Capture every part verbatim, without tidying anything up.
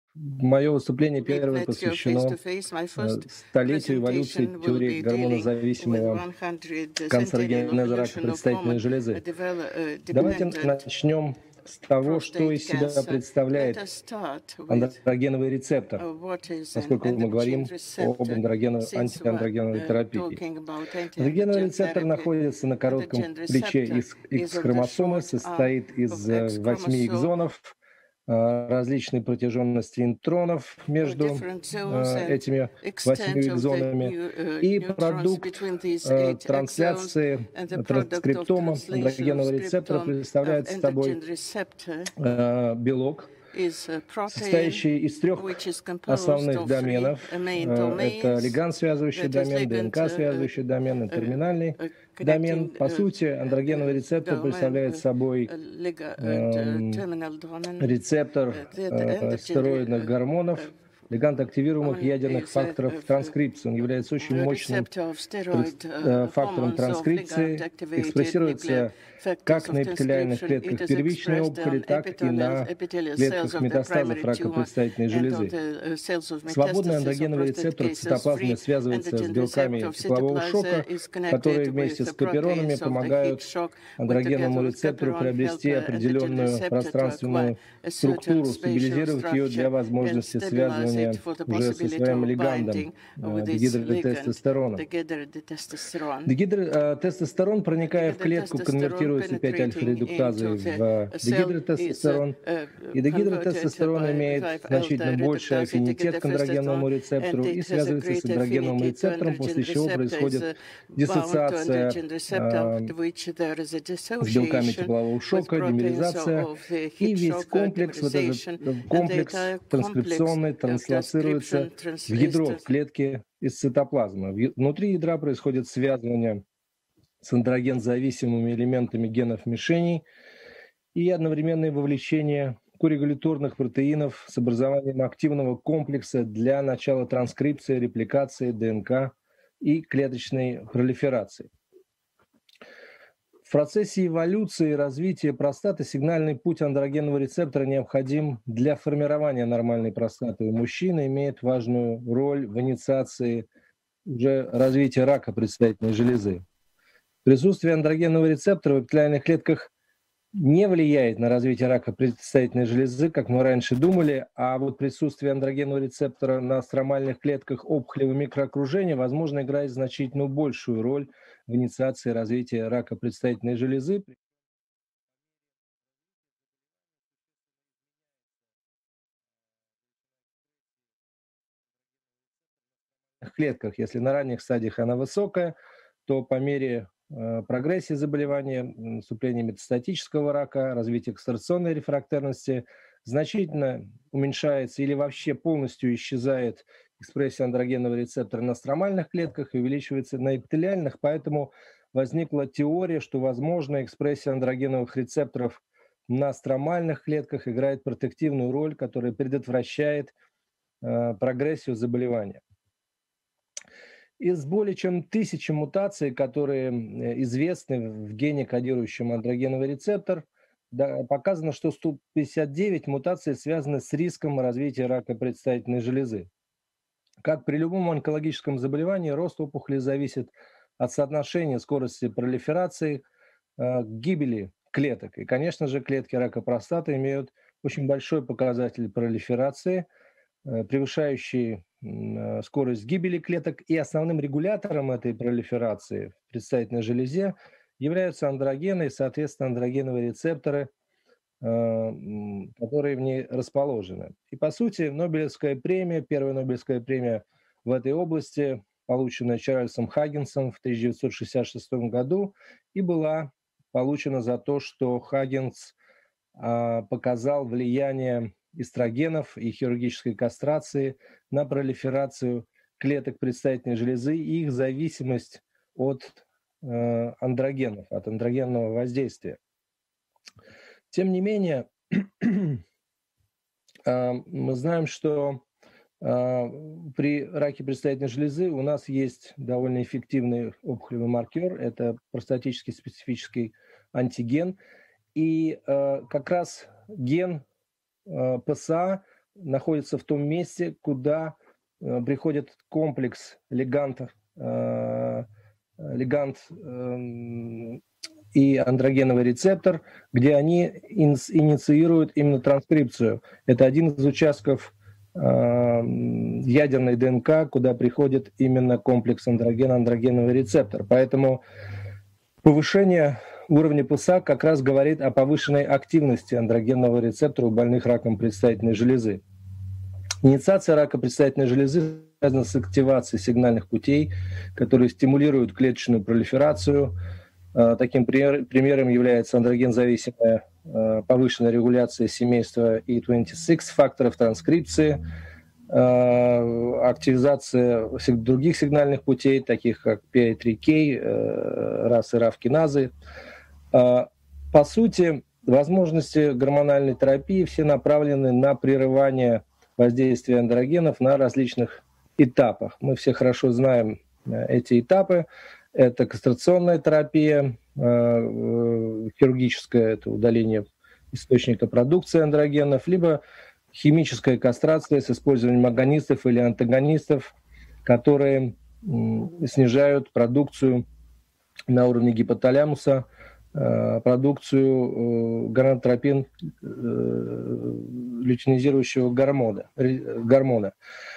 Мое выступление Make первое let's go face to посвящено face. My э, first столетию эволюции presentation will теории be dealing with гормонозависимого one hundred centennial канцерогенеза рака evolution of предстательной hormone железы. develop, uh, Давайте dependent начнем с того, что prostate из себя cancer. Let представляет us start with андрогеновый рецептор, uh, what is an поскольку мы androgen говорим об receptor. андрогено- Since we're антиандрогеновой uh, терапии. talking about Андрогеновый anti-androgen рецептор therapy, находится на коротком androgen плече receptor из is on the X-хромосомы, short arm состоит of из э, X восьми chromosome, экзонов, э, различной протяженности интронов uh, между different zones э, and этими extent восьмью of the экзонами. new, uh, И neutrons продукт between these э, eight exons, трансляции and the э, product of транскриптома translation of андрогенового рецептора scriptome of представляет собой androgen receptor э, белок, is a protein состоящий из трех which is composed основных of three доменов. uh, main Э, Это domains. лиганд-связывающий That is домен, ligand uh, ДНК-связывающий домен и uh, терминальный uh, домен. connecting По uh, сути, андрогеновый uh, рецептор domain, представляет uh, собой uh, liga and uh, эм, terminal domain. рецептор Uh, the, the э, androgen стероидных uh, гормонов, uh, лиганд-активируемых hormone ядерных is a, факторов a, транскрипции. Он является очень a мощным receptor of транс- steroid э, uh, фактором hormones of ligand транскрипции, activated nuclear экспрессируется factors как of на эпителиальных transcription. It клетках is первичной expressed опухоли, on так и epithelial, на epithelial cells клетках of the метастазов primary рака tumor предстательной and on железы. the uh, cells of Свободный metastasis of андрогеновый prostate рецептор в cases. цитоплазме Free связывается с androgen белками receptor of теплового cytoplasm шока, is которые connected вместе with с the каперонами proteins of the heat помогают shock, when together андрогеновому with рецептору chaperone help приобрести uh, androgen определенную receptor to acquire пространственную a certain структуру, spatial стабилизировать ее для structure and возможности stabilize it связывания for the уже со possibility своим of лигандом, binding э, with its ligand, дегидротестостероном. degidrotestosterone. Дегидротестостерон, проникая в клетку, Degidrotestosterone конвертируется пять penetrating альфа-редуктазой into the в cell is uh, дегидротестостерон. uh, И converted дегидротестостерон by имеет five значительно alpha больший reductase аффинитет к degidrotestosterone, андрогеновому and рецептору и it has a связывается с great андрогеновым affinity to рецептором, после androgen чего receptor, is происходит uh, bound to диссоциация androgen receptor, э, after which there is a с белками dissociation теплового with шока, proteins демеризация, of the и heat весь shock uh, комплекс, вот этот dimerization, э, and the комплекс entire complex транскрипционный of транслоцируется transcription в trans ядро, is в клетке из цитоплазмы. В я- Внутри ядра происходит связывание с андроген-зависимыми элементами генов мишеней и одновременное вовлечение коррегуляторных протеинов с образованием активного комплекса для начала транскрипции, репликации ДНК и клеточной пролиферации. В процессе эволюции и развития простаты сигнальный путь андрогенового рецептора необходим для формирования нормальной простаты у мужчины, имеет важную роль в инициации уже развития рака предстательной железы. Присутствие андрогенового рецептора в эпителиальных клетках не влияет на развитие рака предстательной железы, как мы раньше думали, а вот присутствие андрогенового рецептора на стромальных клетках опухолевого микроокружения, возможно, играет значительно большую роль в инициации развития рака предстательной железы. В клетках, если на ранних стадиях она высокая, то по мере э, прогрессии заболевания, наступления метастатического рака, развития экстрационной рефрактерности значительно уменьшается или вообще полностью исчезает экспрессия андрогенового рецептора на стромальных клетках и увеличивается на эпителиальных, поэтому возникла теория, что, возможно, экспрессия андрогеновых рецепторов на стромальных клетках играет протективную роль, которая предотвращает э, прогрессию заболевания. Из более чем тысячи мутаций, которые известны в гене, кодирующем андрогеновый рецептор, да, показано, что сто пятьдесят девять мутаций связаны с риском развития рака предстательной железы. Как при любом онкологическом заболевании, рост опухоли зависит от соотношения скорости пролиферации э, к гибели клеток. И, конечно же, клетки рака простаты имеют очень большой показатель пролиферации, э, превышающий э, скорость гибели клеток. И основным регулятором этой пролиферации в предстательной железе являются андрогены и, соответственно, андрогеновые рецепторы, которые в ней расположены. И, по сути, Нобелевская премия, первая Нобелевская премия в этой области, полученная Чарльзом Хаггинсом в тысяча девятьсот шестьдесят шестом году, и была получена за то, что Хаггинс а, показал влияние эстрогенов и хирургической кастрации на пролиферацию клеток предстательной железы и их зависимость от э, андрогенов, от андрогенного воздействия. Тем не менее, мы знаем, что при раке предстательной железы у нас есть довольно эффективный опухолевый маркер, это простатический специфический антиген, и как раз ген ПСА находится в том месте, куда э, приходит комплекс легантов, э, легант э, и андрогеновый рецептор, где они инициируют именно транскрипцию. Это один из участков э, ядерной ДНК, куда приходит именно комплекс андроген-андрогеновый рецептор. Поэтому повышение уровня ПСА как раз говорит о повышенной активности андрогенного рецептора у больных раком предстательной железы. Инициация рака предстательной железы связана с активацией сигнальных путей, которые стимулируют клеточную пролиферацию. Таким примером является андрогензависимая повышенная регуляция семейства и двадцать шесть факторов транскрипции, активизация других сигнальных путей, таких как пи ай три кей, рас и раф киназы. По сути, возможности гормональной терапии все направлены на прерывание воздействия андрогенов на различных этапах. Мы все хорошо знаем эти этапы. Это кастрационная терапия, хирургическое это удаление источника продукции андрогенов, либо химическая кастрация с использованием агонистов или антагонистов, которые снижают продукцию на уровне гипоталамуса, продукцию гонадотропин лютеинизирующего гормона, гормона,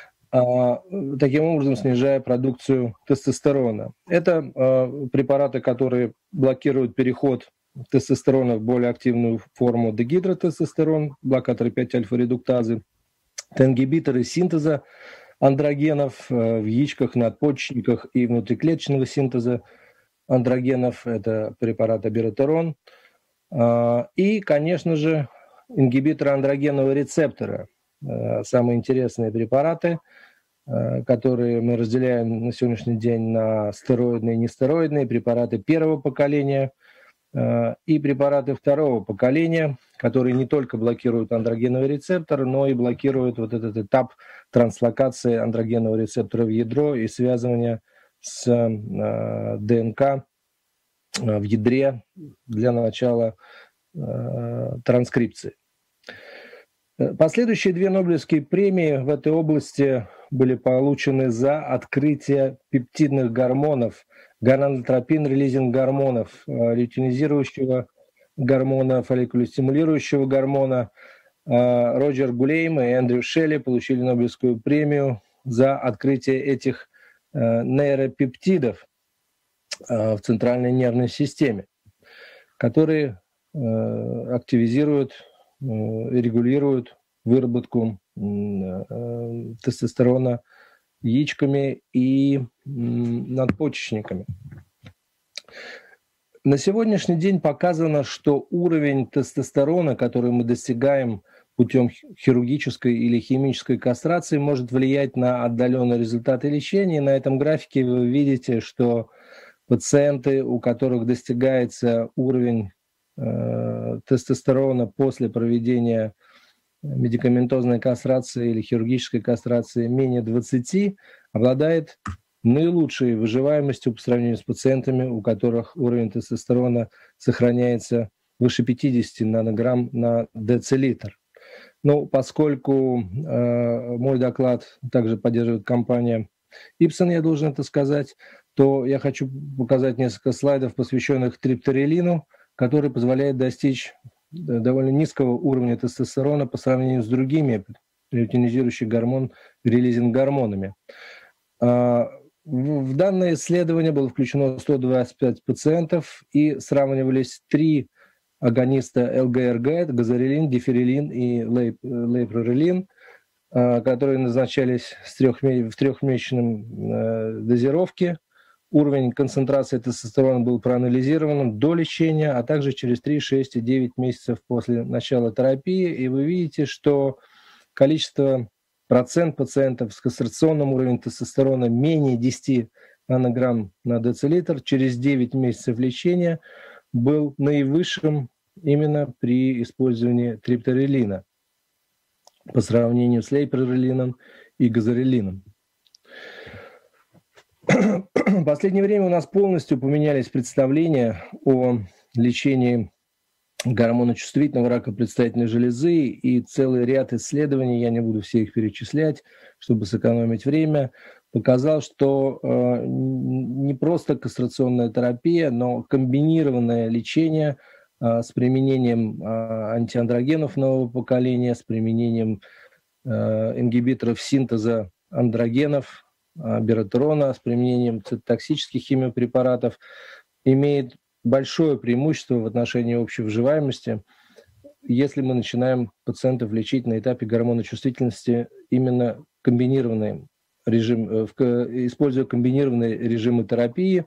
таким образом снижая продукцию тестостерона. Это препараты, которые блокируют переход тестостерона в более активную форму дегидротестостерон, блокаторы пять-альфа-редуктазы, это ингибиторы синтеза андрогенов в яичках, надпочечниках и внутриклеточного синтеза андрогенов, это препарат абиратерон. И, конечно же, ингибиторы андрогенного рецептора, самые интересные препараты, которые мы разделяем на сегодняшний день на стероидные и нестероидные, препараты первого поколения и препараты второго поколения, которые не только блокируют андрогеновый рецептор, но и блокируют вот этот этап транслокации андрогенового рецептора в ядро и связывания с ДНК в ядре для начала транскрипции. Последующие две Нобелевские премии в этой области были получены за открытие пептидных гормонов, гонадотропин-релизинг гормонов, лютеинизирующего гормона, фолликулостимулирующего гормона. Роджер Гулейм и Эндрю Шелли получили Нобелевскую премию за открытие этих нейропептидов в центральной нервной системе, которые активизируют и регулируют выработку тестостерона яичками и надпочечниками. На сегодняшний день показано, что уровень тестостерона, который мы достигаем путем хирургической или химической кастрации, может влиять на отдаленные результаты лечения. И на этом графике вы видите, что пациенты, у которых достигается уровень э, тестостерона после проведения медикаментозной кастрации или хирургической кастрации менее двадцати, обладает наилучшей выживаемостью по сравнению с пациентами, у которых уровень тестостерона сохраняется выше пятидесяти нанограмм на децилитр. Ну, поскольку э, мой доклад также поддерживает компания Ipsen, я должен это сказать, то я хочу показать несколько слайдов, посвященных трипторелину, который позволяет достичь довольно низкого уровня тестостерона по сравнению с другими лютеинизирующих гормон релизинг гормонами. В данное исследование было включено сто двадцать пять пациентов и сравнивались три агониста эл гэ эр гэ, газорелин, диферилин и лейпрорелин, которые назначались в трехмесячном дозировке. Уровень концентрации тестостерона был проанализирован до лечения, а также через три, шесть и девять месяцев после начала терапии. И вы видите, что количество, процент пациентов с кастрационным уровнем тестостерона менее десяти нанограмм на децилитр через девять месяцев лечения был наивысшим именно при использовании трипторелина по сравнению с лейпрорелином и газорелином. В последнее время у нас полностью поменялись представления о лечении гормоночувствительного рака предстательной железы, и целый ряд исследований, я не буду все их перечислять, чтобы сэкономить время, показал, что э, не просто кастрационная терапия, но комбинированное лечение э, с применением э, антиандрогенов нового поколения, с применением э, ингибиторов синтеза андрогенов, э, беротерона, с применением цитотоксических химиопрепаратов, имеет большое преимущество в отношении общей выживаемости, если мы начинаем пациентов лечить на этапе гормоночувствительности именно комбинированный режим, используя комбинированные режимы терапии.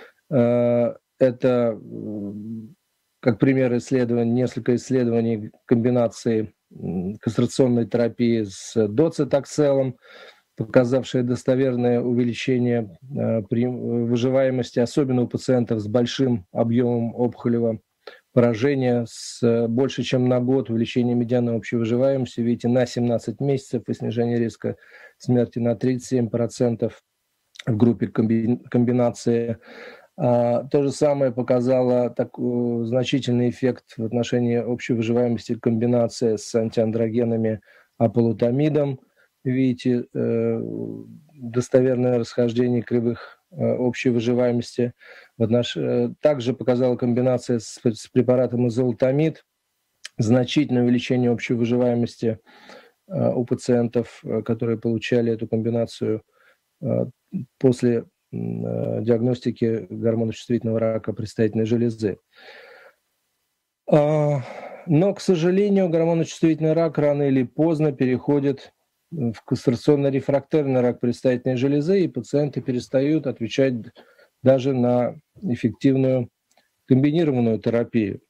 Это, как пример исследований, несколько исследований комбинации кастрационной терапии с доцитокселом, показавшее достоверное увеличение э, при выживаемости, особенно у пациентов с большим объемом опухолевого поражения, с э, больше чем на год увеличение медианной общей выживаемости, видите, на семнадцать месяцев и снижение риска смерти на тридцать семь процентов в группе комби комбинации. А, то же самое показало такой значительный эффект в отношении общей выживаемости комбинация с антиандрогенами аполутамидом. Видите, э, достоверное расхождение кривых э, общей выживаемости. Отнош... Также показала комбинация с, с препаратом изолутамид значительное увеличение общей выживаемости э, у пациентов, э, которые получали эту комбинацию э, после э, диагностики гормоночувствительного рака предстательной железы. А, но, к сожалению, гормоночувствительный рак рано или поздно переходит в кастрационно-рефрактерный рак предстательной железы, и пациенты перестают отвечать даже на эффективную комбинированную терапию.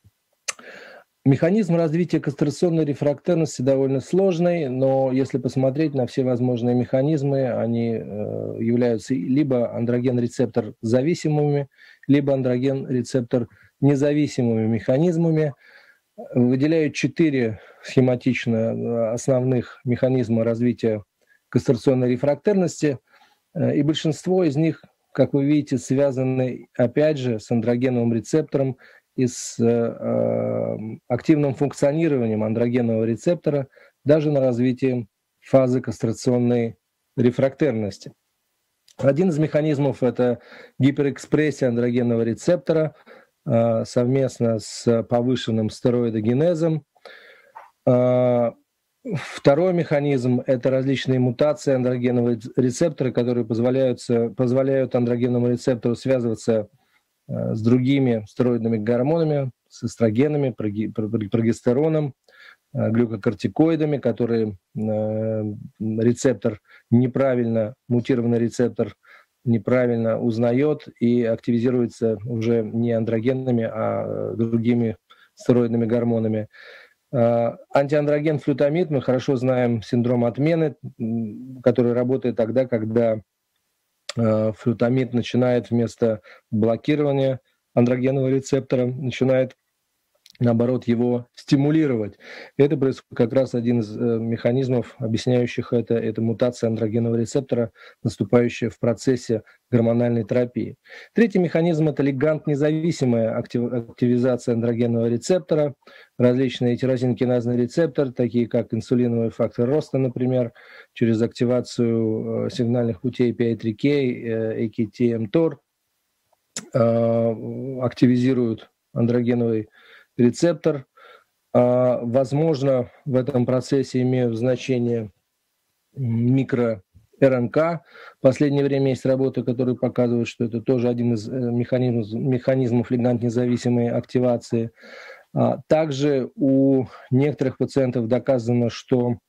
Механизм развития кастрационной рефрактерности довольно сложный, но если посмотреть на все возможные механизмы, они э, являются либо андроген-рецептор зависимыми, либо андроген-рецептор независимыми механизмами. Выделяют четыре схематично основных механизма развития кастрационной рефрактерности, и большинство из них, как вы видите, связаны, опять же, с андрогеновым рецептором и с э, активным функционированием андрогенового рецептора даже на развитие фазы кастрационной рефрактерности. Один из механизмов – это гиперэкспрессия андрогенового рецептора совместно с повышенным стероидогенезом. Второй механизм – это различные мутации андрогенового рецептора, которые позволяют, позволяют андрогеновому рецептору связываться с другими стероидными гормонами, с эстрогенами, прогестероном, глюкокортикоидами, которые рецептор неправильно, мутированный рецептор неправильно узнает и активизируется уже не андрогенными, а другими стероидными гормонами. Антиандроген флютамид, мы хорошо знаем синдром отмены, который работает тогда, когда флютамид начинает вместо блокирования андрогенового рецептора, начинает наоборот, его стимулировать. И это происходит как раз один из э, механизмов, объясняющих это, это мутация андрогенового рецептора, наступающая в процессе гормональной терапии. Третий механизм – это лиганд-независимая актив, активизация андрогенового рецептора, различные тирозинкиназные рецепторы, такие как инсулиновый фактор роста, например, через активацию э, сигнальных путей пи ай три кей, э, эй кей ти эм-тор, э, активизируют андрогеновый рецептор. Возможно, в этом процессе имеют значение микро-РНК. В последнее время есть работы, которые показывают, что это тоже один из механизмов, механизмов лиганд-независимой активации. Также у некоторых пациентов доказано, что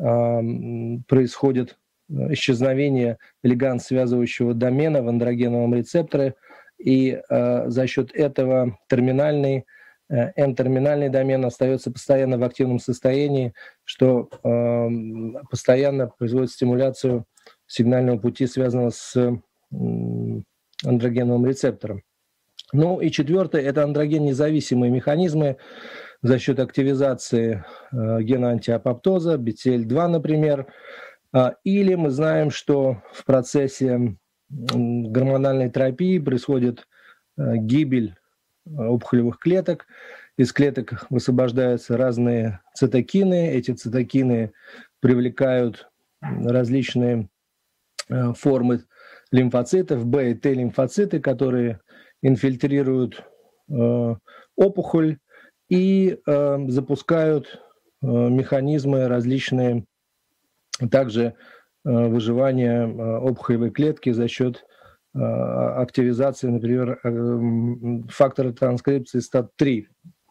происходит исчезновение лиганд-связывающего домена в андрогеновом рецепторе, и за счет этого терминальный N-терминальный домен остается постоянно в активном состоянии, что э, постоянно производит стимуляцию сигнального пути, связанного с э, андрогеновым рецептором. Ну и четвертое – это андроген-независимые механизмы за счет активизации э, гена антиапоптоза, би ти эл два, например. А, или мы знаем, что в процессе гормональной терапии происходит э, гибель опухолевых клеток. из клеток высвобождаются разные цитокины. Эти цитокины привлекают различные формы лимфоцитов, Б и Т лимфоциты, которые инфильтрируют э, опухоль и э, запускают э, механизмы различные, также э, выживания э, опухолевой клетки за счет э, активизации, например, э, фактора транскрипции стат три.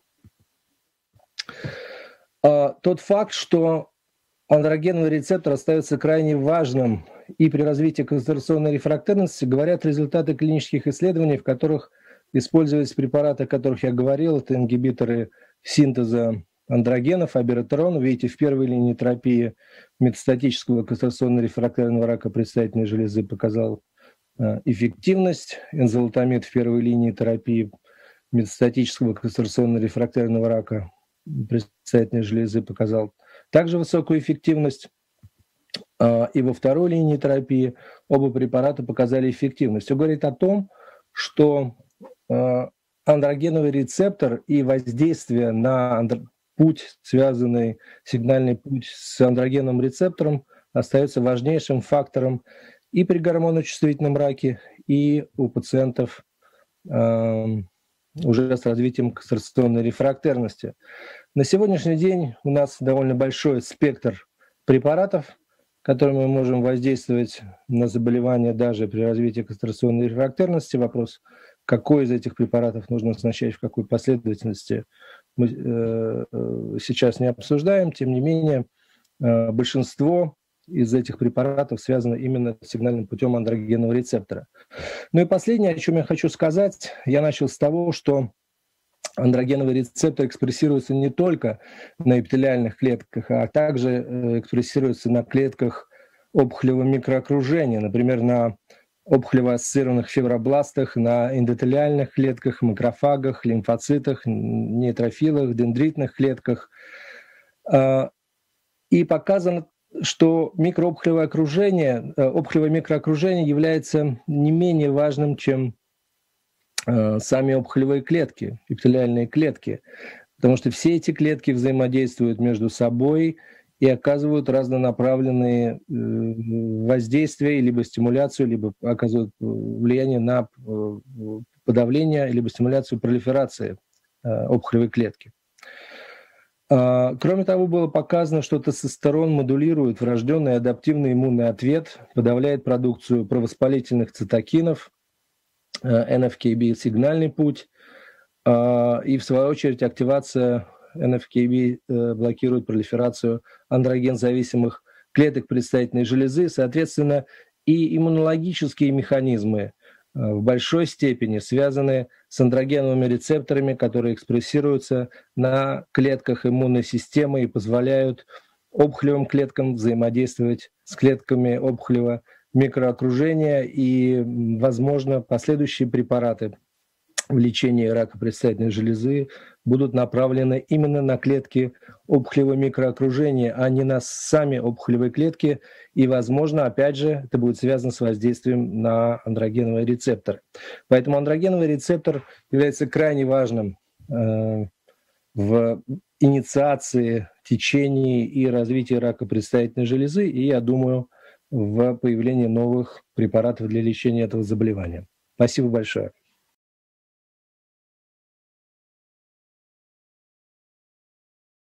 Э, тот факт, что андрогеновый рецептор остается крайне важным и при развитии концентрационной рефрактерности, говорят результаты клинических исследований, в которых использовались препараты, о которых я говорил, это ингибиторы синтеза андрогенов, абиратерон. Видите, в первой линии терапии метастатического концентрационно-рефрактерного рака предстательной железы показал э, эффективность. Энзолутамид в первой линии терапии метастатического концентрационно-рефрактерного рака предстательной железы показал также высокую эффективность. И во второй линии терапии оба препарата показали эффективность. Все говорит о том, что андрогеновый рецептор и воздействие на путь, связанный сигнальный путь с андрогеновым рецептором, остается важнейшим фактором и при гормоночувствительном раке, и у пациентов э, уже с развитием концентрационной рефрактерности. На сегодняшний день у нас довольно большой спектр препаратов, которыми мы можем воздействовать на заболевания даже при развитии концентрационной рефрактерности. Вопрос, какой из этих препаратов нужно назначать, в какой последовательности, мы э, сейчас не обсуждаем. Тем не менее, э, большинство из этих препаратов связано именно с сигнальным путем андрогенового рецептора. Ну и последнее, о чем я хочу сказать, я начал с того, что андрогеновый рецептор экспрессируется не только на эпителиальных клетках, а также экспрессируется на клетках опухолевого микроокружения, например, на опухолево-ассоциированных фибробластах, на эндотелиальных клетках, макрофагах, лимфоцитах, нейтрофилах, дендритных клетках. И показано, что микроопухолевое окружение, опухолевое микроокружение является не менее важным, чем сами опухолевые клетки, эпителиальные клетки, потому что все эти клетки взаимодействуют между собой и оказывают разнонаправленные воздействия, либо стимуляцию, либо оказывают влияние на подавление, либо стимуляцию пролиферации опухолевой клетки. Кроме того, было показано, что тестостерон модулирует врожденный адаптивный иммунный ответ, подавляет продукцию провоспалительных цитокинов, эн эф кей би – сигнальный путь, и в свою очередь активация эн эф кей би блокирует пролиферацию андроген-зависимых клеток предстательной железы. Соответственно, и иммунологические механизмы в большой степени связаны с андрогеновыми рецепторами, которые экспрессируются на клетках иммунной системы и позволяют опухолевым клеткам взаимодействовать с клетками опухолевого микроокружения, и, возможно, последующие препараты в лечении рака предстательной железы будут направлены именно на клетки опухолевого микроокружения, а не на сами опухолевые клетки. И, возможно, опять же, это будет связано с воздействием на андрогеновый рецептор. Поэтому андрогеновый рецептор является крайне важным э, в инициации, течении и развитии рака предстательной железы, и, я думаю, в появлении новых препаратов для лечения этого заболевания. Спасибо большое.